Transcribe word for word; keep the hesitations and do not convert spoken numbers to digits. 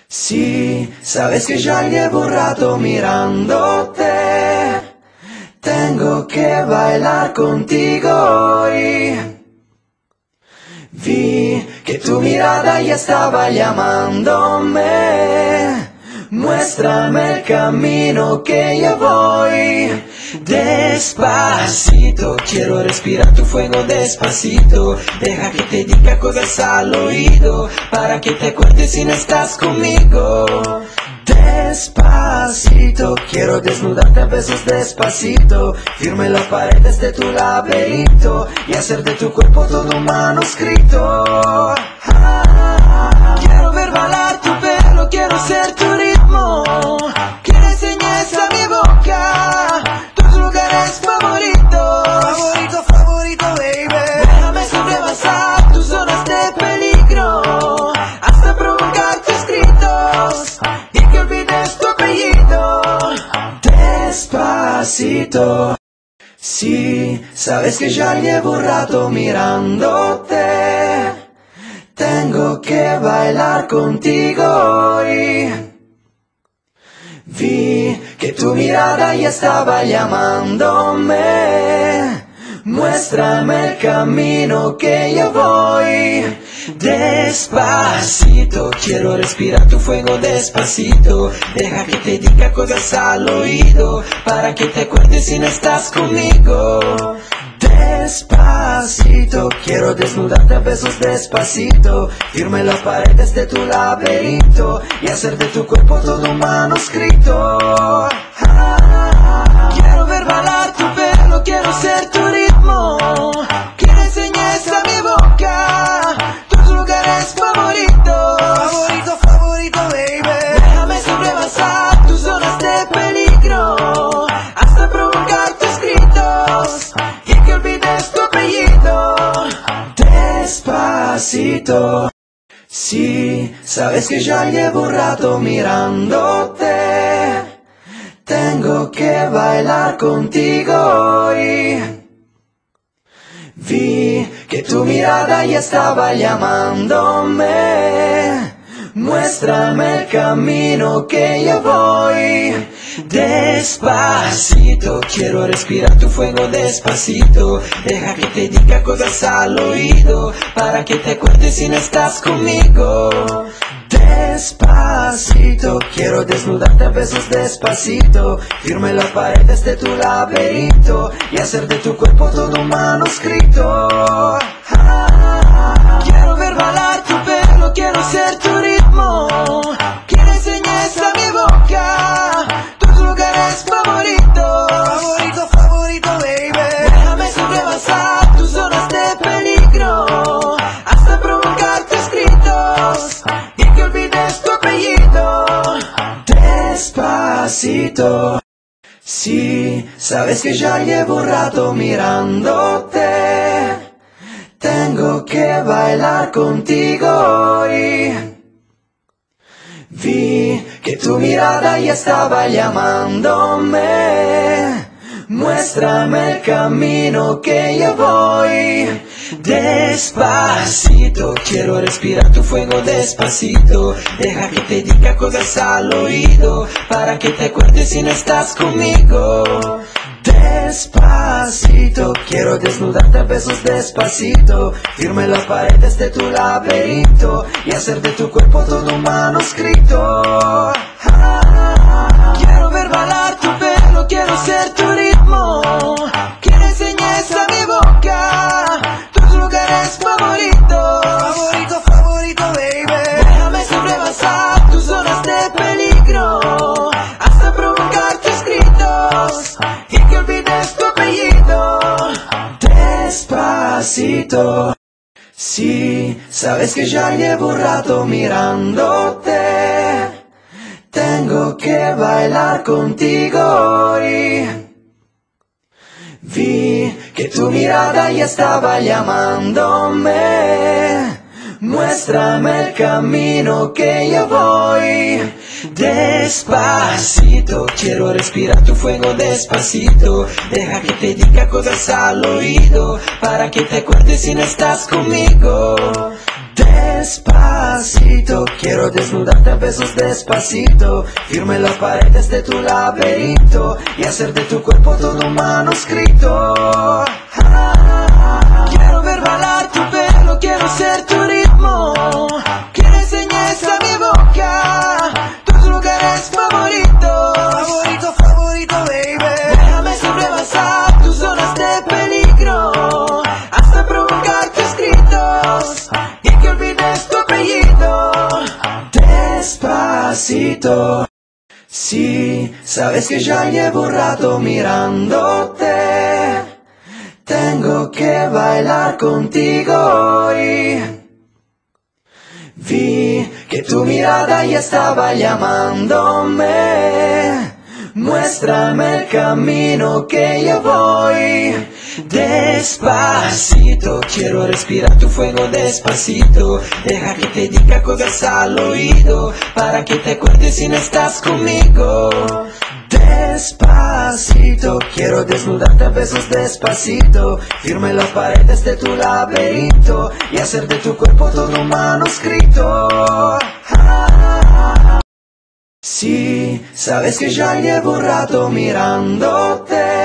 Sí, sabes que ya llevo un rato mirándote. Tengo que bailar contigo hoy. Vi que tu mirada ya estaba llamándome. Muéstrame el camino que yo voy. Despacito, quiero respirar tu fuego despacito. Deja que te diga cosas al oído, para que te acuerdes si no estás conmigo. Despacito, quiero desnudarte a besos despacito. Firme las paredes de tu laberinto y hacer de tu cuerpo todo un manuscrito. Ah, quiero ver bailar tu pelo, quiero ser tu ritmo. Que le enseñes a mi boca tus lugares favoritos. Favorito, favorito, baby. Déjame sobrepasar tus zonas de peligro hasta provocar tus gritos y que olvides tu apellido. Despacito. Sí, sabes que ya llevo un rato mirándote. Tengo que bailar contigo hoy. Vi que tu mirada ya estaba llamándome. Muéstrame el camino que yo voy. Despacito, quiero respirar tu fuego despacito. Deja que te diga cosas al oído, para que te acuerdes si no estás conmigo. Despacito, quiero desnudarte a besos despacito. Firme las paredes de tu laberinto y hacer de tu cuerpo todo un manuscrito. Ah, quiero ver bailar tu pelo, quiero ser tu ritmo. Que le enseñes a mi boca tus lugares favoritos. Favorito, favorito, baby. Déjame sobrepasar tus zonas de peligro hasta provocar tus gritos y que olvides tu apellido. Despacito. Sí, sabes que ya llevo un rato mirándote. Tengo que bailar contigo hoy. Vi que tu mirada ya estaba llamándome. Muéstrame el camino que yo voy. Despacito, quiero respirar tu fuego despacito. Deja que te diga cosas al oído, para que te acuerdes si no estás conmigo. Despacito, quiero desnudarte a besos despacito. Firme las paredes de tu laberinto y hacer de tu cuerpo todo un manuscrito. Ah, quiero ver bailar tu pelo, quiero ser tu ritmo. Que le enseñes a mi boca tus lugares favoritos. Favorito, favorito, baby. Déjame sobrepasar tus zonas de peligro hasta provocar tus gritos y que olvides tu apellido. Despacito. Sí, sabes que ya llevo un rato mirándote. Tengo que bailar contigo hoy. Vi que tu mirada ya estaba llamándome. Muéstrame el camino que yo voy. Despacito, quiero respirar tu fuego despacito. Deja que te diga cosas al oído, para que te acuerdes si no estás conmigo. Despacito, quiero desnudarte a besos despacito. Firme las paredes de tu laberinto y hacer de tu cuerpo todo un manuscrito. Ah, quiero ver bailar tu pelo, quiero ser tu ritmo. Que le enseñes a mi boca tus lugares favoritos. Favorito, favorito, baby. Déjame sobrepasar tus zonas de peligro hasta provocar tus gritos y que olvides tu apellido. Despacito. Sí, sabes que ya llevo un rato mirándote. Tengo que bailar contigo hoy. Vi que tu mirada ya estaba llamándome. Muéstrame el camino que yo voy. Despacito, quiero respirar tu fuego despacito. Deja que te diga cosas al oído, para que te acuerdes si no estás conmigo. Despacito, quiero desnudarte a besos despacito, firme las paredes de tu laberinto y hacer de tu cuerpo todo un manuscrito. Ah, quiero ver bailar tu pelo, quiero ser tu ritmo, que le enseñes a mi boca tus lugares favoritos. Favorito, favorito, baby. Déjame sobrepasar tus zonas de peligro hasta provocar tus gritos y que olvides tu apellido. Despacito, si sabes que ya llevo un rato mirándote, tengo que bailar contigo hoy. Vi que tu mirada ya estaba llamándome, muéstrame el camino que yo voy. Despacito, quiero respirar tu fuego despacito, deja que te diga cosas al oído, para que te acuerdes si no estás conmigo. Despacito, quiero desnudarte a besos despacito, firme las paredes de tu laberinto y hacer de tu cuerpo todo un manuscrito. Ah, si sabes que ya llevo un rato mirándote,